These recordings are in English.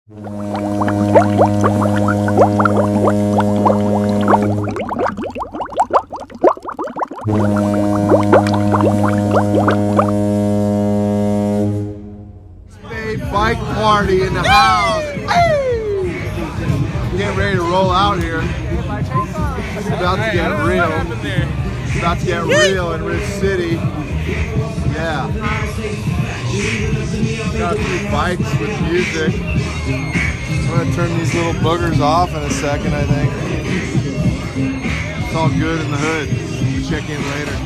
Bike party in the house. Getting ready to roll out here. It's about to get real. It's about to get real in Rich City. Yeah. Got a few bikes with music. I'm gonna turn these little boogers off in a second, I think. It's all good in the hood. We'll check in later.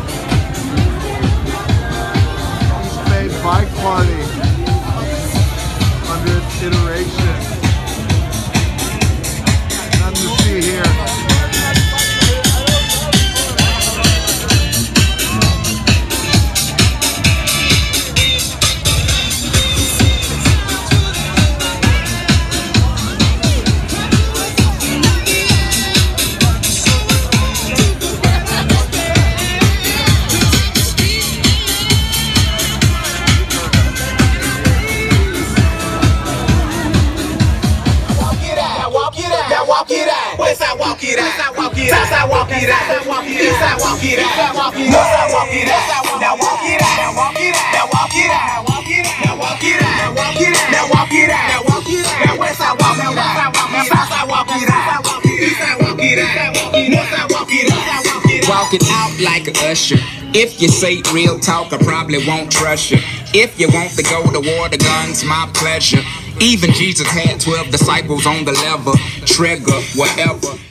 East Bay Bike Party. 100th iteration. Nothing to see here. Walk it out. West side walk it out. South side walk it out. East side walk it out. North side walk it out. Now walk it out. Now walk it out. Now walk it out. Now walk it out. Now walk it out. Now walk it out. Now walk it out. Now west side walk it out. South side walk it out. East side walk it out. North side walk it out. Walk it out like a usher. If you say real talk, I probably won't trust you. If you want to go to war, the gun's my pleasure. Even Jesus had 12 disciples on the lever, trigger, whatever.